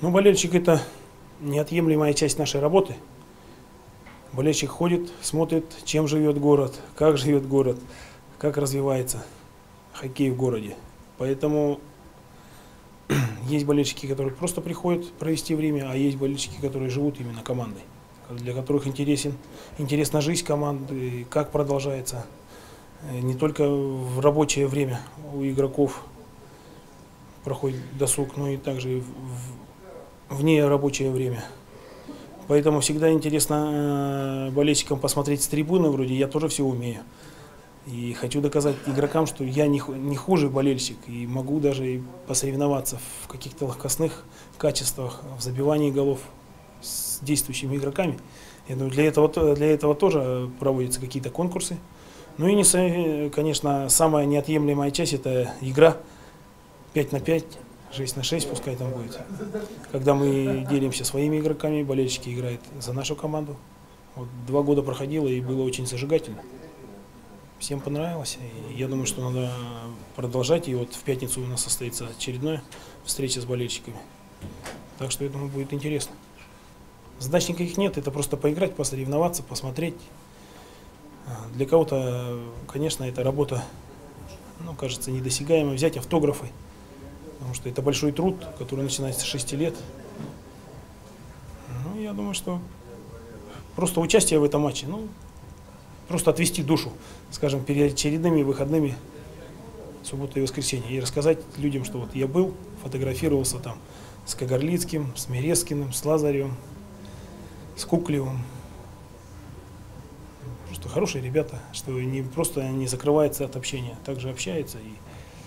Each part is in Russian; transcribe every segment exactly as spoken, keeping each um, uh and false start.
Ну, болельщик – это неотъемлемая часть нашей работы. Болельщик ходит, смотрит, чем живет город, как живет город, как развивается хоккей в городе. Поэтому есть болельщики, которые просто приходят провести время, а есть болельщики, которые живут именно командой, для которых интересен, интересна жизнь команды, как продолжается не только в рабочее время у игроков проходит досуг, но и также в вне рабочее время. Поэтому всегда интересно болельщикам посмотреть с трибуны, вроде я тоже все умею. И хочу доказать игрокам, что я не, не хуже болельщик, и могу даже и посоревноваться в каких-то легкостных качествах, в забивании голов с действующими игроками. Я думаю, для этого, для этого тоже проводятся какие-то конкурсы. Ну и, не, конечно, самая неотъемлемая часть – это игра пять на пять, шесть на шесть, пускай там будет. Когда мы делимся своими игроками, болельщики играют за нашу команду. Вот два года проходило и было очень зажигательно. Всем понравилось. И я думаю, что надо продолжать. И вот в пятницу у нас состоится очередная встреча с болельщиками. Так что, я думаю, будет интересно. Задач никаких нет, это просто поиграть, посоревноваться, посмотреть. Для кого-то, конечно, эта работа, ну, кажется, недосягаемой. Взять автографы, потому что это большой труд, который начинается с шести лет. Ну, я думаю, что просто участие в этом матче, ну, просто отвести душу, скажем, перед очередными выходными, суббота и воскресенье, и рассказать людям, что вот я был, фотографировался там с Кагарлицким, с Мерезкиным, с Лазаревым, с Куклевым. Просто хорошие ребята, что не просто не закрывается от общения, также общается. И,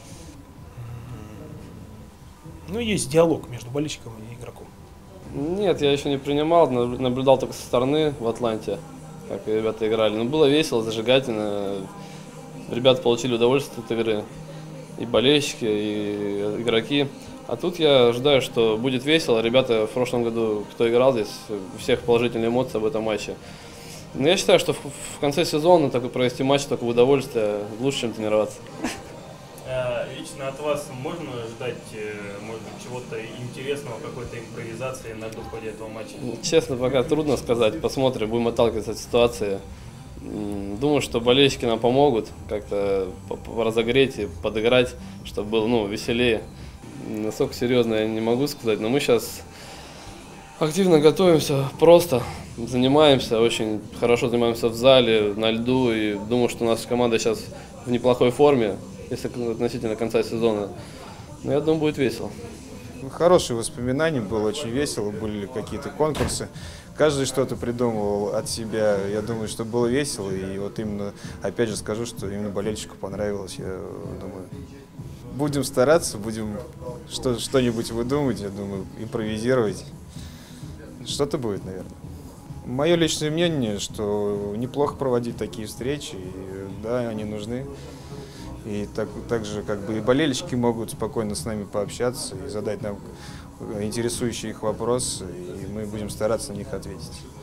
ну, есть диалог между болельщиком и игроком. Нет, я еще не принимал, наблюдал только со стороны в Атланте, как ребята играли. Но было весело, зажигательно. Ребята получили удовольствие от игры. И болельщики, и игроки. А тут я ожидаю, что будет весело. Ребята в прошлом году, кто играл здесь, у всех положительные эмоции об этом матче. Но я считаю, что в конце сезона такой провести матч только в удовольствие лучше, чем тренироваться. Лично от вас можно ждать, может быть, чего-то интересного, какой-то импровизации на ходе этого матча? Честно, пока трудно сказать. Посмотрим, будем отталкиваться от ситуации. Думаю, что болельщики нам помогут как-то разогреть и подыграть, чтобы было, ну, веселее. Насколько серьезно, я не могу сказать, но мы сейчас активно готовимся, просто занимаемся, очень хорошо занимаемся в зале, на льду, и думаю, что наша команда сейчас в неплохой форме, если относительно конца сезона. Но я думаю, будет весело. Хорошие воспоминания, было очень весело, были какие-то конкурсы. Каждый что-то придумывал от себя. Я думаю, что было весело. И вот именно, опять же скажу, что именно болельщику понравилось. Я думаю, будем стараться, будем что, что-нибудь выдумывать, я думаю, импровизировать. Что-то будет, наверное. Мое личное мнение, что неплохо проводить такие встречи. И, да, они нужны. И так, также как бы и болельщики могут спокойно с нами пообщаться и задать нам интересующие их вопросы, и мы будем стараться на них ответить.